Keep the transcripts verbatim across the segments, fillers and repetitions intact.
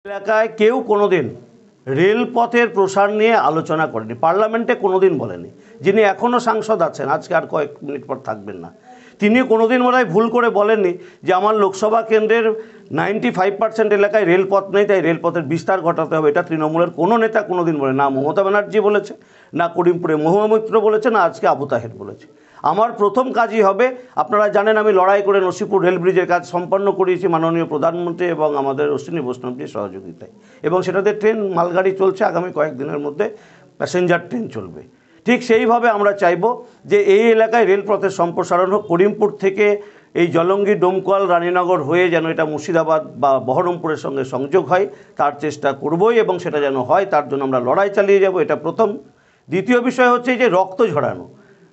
এলাকায় কেউ কোনোদিন রেলপথের প্রসার নিয়ে আলোচনা করেনি, পার্লামেন্টে কোনোদিন বলেনি। যিনি এখনও সাংসদ আছেন, আজকে আর কয়েক মিনিট পর থাকবেন না, তিনি কোনোদিন বোধহয় ভুল করে বলেননি যে আমার লোকসভা কেন্দ্রের নাইনটি ফাইভ পার্সেন্ট এলাকায় রেলপথ নেই, তাই রেলপথের বিস্তার ঘটাতে হবে। এটা তৃণমূলের কোনো নেতা কোনোদিন বলে না। মমতা ব্যানার্জি বলেছে, না করিমপুরে মহুয়া মৈত্র বলেছে, না আজকে আবু তাহের বলেছে। আমার প্রথম কাজই হবে, আপনারা জানেন আমি লড়াই করে নসিপুর রেল ব্রিজের কাজ সম্পন্ন করিয়েছি মাননীয় প্রধানমন্ত্রী এবং আমাদের অশ্বিনী বৈষ্ণবজির সহযোগিতায়, এবং সেটাতে ট্রেন মালগাড়ি চলছে, আগামী কয়েকদিনের মধ্যে প্যাসেঞ্জার ট্রেন চলবে। ঠিক সেইভাবে আমরা চাইব যে এই এলাকায় রেলপথের সম্প্রসারণ হোক, করিমপুর থেকে এই জলঙ্গি, ডোমকল, রানীনগর হয়ে যেন এটা মুর্শিদাবাদ বা বহরমপুরের সঙ্গে সংযোগ হয়, তার চেষ্টা করবই, এবং সেটা যেন হয় তার জন্য আমরা লড়াই চালিয়ে যাব। এটা প্রথম। দ্বিতীয় বিষয় হচ্ছে যে রক্ত ঝরানো,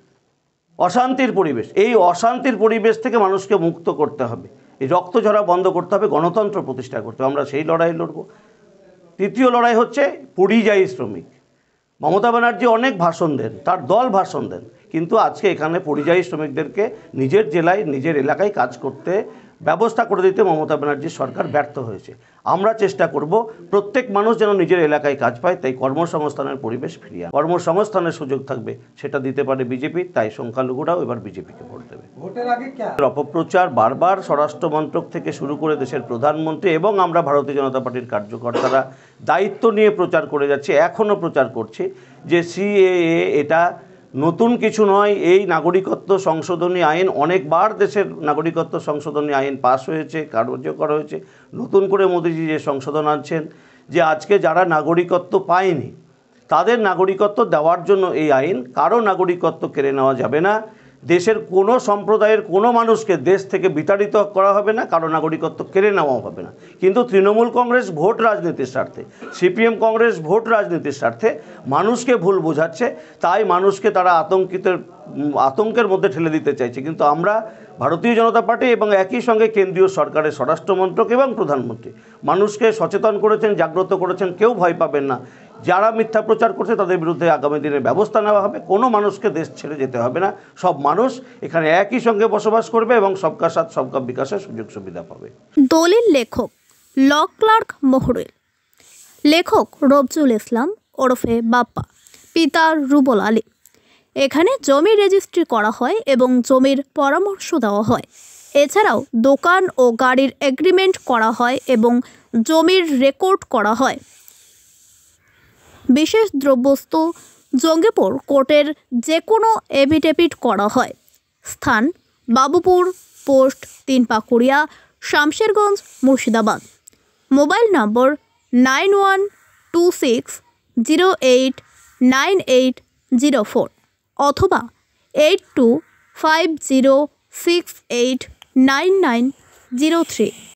অশান্তির পরিবেশ, এই অশান্তির পরিবেশ থেকে মানুষকে মুক্ত করতে হবে, এই রক্ত ঝরা বন্ধ করতে হবে, গণতন্ত্র প্রতিষ্ঠা করতে হবে। আমরা সেই লড়াই লড়ব। তৃতীয় লড়াই হচ্ছে পরিযায়ী শ্রমিক। মমতা ব্যানার্জি অনেক ভাষণ দেন, তার দল ভাষণ দেন, কিন্তু আজকে এখানে পরিযায়ী শ্রমিকদেরকে নিজের জেলায় নিজের এলাকায় কাজ করতে ব্যবস্থা করে দিতে মমতা ব্যানার্জির সরকার ব্যর্থ হয়েছে। আমরা চেষ্টা করব প্রত্যেক মানুষ যেন নিজের এলাকায় কাজ পায়, তাই কর্মসংস্থানের পরিবেশ ফিরিয়ে আনা। কর্মসংস্থানের সুযোগ থাকবে, সেটা দিতে পারে বিজেপি, তাই সংখ্যালঘুরাও এবার বিজেপিকে ভোট দেবে। অপপ্রচার বারবার স্বরাষ্ট্র মন্ত্রক থেকে শুরু করে দেশের প্রধানমন্ত্রী এবং আমরা ভারতীয় জনতা পার্টির কার্যকর্তারা দায়িত্ব নিয়ে প্রচার করে যাচ্ছে, এখনও প্রচার করছে যে সিএএ এটা নতুন কিছু নয়। এই নাগরিকত্ব সংশোধনী আইন অনেকবার দেশের নাগরিকত্ব সংশোধনী আইন পাস হয়েছে, কার্যকর হয়েছে। নতুন করে মোদিজি যে সংশোধন আনছেন যে আজকে যারা নাগরিকত্ব পায়নি তাদের নাগরিকত্ব দেওয়ার জন্য এই আইন, কারো নাগরিকত্ব কেড়ে নেওয়া যাবে না, দেশের কোনো সম্প্রদায়ের কোনো মানুষকে দেশ থেকে বিতাড়িত করা হবে না, কারো নাগরিকত্ব কেড়ে নেওয়াও হবে না। কিন্তু তৃণমূল কংগ্রেস ভোট রাজনীতির স্বার্থে, সিপিএম কংগ্রেস ভোট রাজনীতির স্বার্থে মানুষকে ভুল বোঝাচ্ছে, তাই মানুষকে তারা আতঙ্কিত আতঙ্কের মধ্যে ঠেলে দিতে চাইছে। কিন্তু আমরা ভারতীয় জনতা পার্টি এবং একই সঙ্গে কেন্দ্রীয় সরকারের স্বরাষ্ট্রমন্ত্রক এবং প্রধানমন্ত্রী মানুষকে সচেতন করেছেন, জাগ্রত করেছেন, কেউ ভয় পাবেন না। যারা মিথ্যা প্রচার করছে তাদের বিরুদ্ধে আগামী দিনে ব্যবস্থা নেওয়া হবে। কোনো মানুষকে দেশ ছেড়ে যেতে হবে না, সব মানুষ এখানে একই সঙ্গে বসবাস করবে এবং সবকা সাথ সবকা বিকাশের সুযোগ সুবিধা পাবে। দলিল লেখক ল ক্লার্ক মহরুল, লেখক রবজুল ইসলাম ওরফে বাপ্পা, পিতা রুবল আলী। এখানে জমি রেজিস্ট্রি করা হয় এবং জমির পরামর্শ দেওয়া হয়। এছাড়াও দোকান ও গাড়ির এগ্রিমেন্ট করা হয় এবং জমির রেকর্ড করা হয়। বিশেষ দ্রব্যস্তু জঙ্গিপুর কোর্টের যে কোনো এভিডেভিট করা হয়। স্থান Babupur post, Tinpakuria, Samserganj, Murshidabad. Mobile number nine one two six zero eight nine eight zero four অথবা eight two five zero six eight nine nine zero three.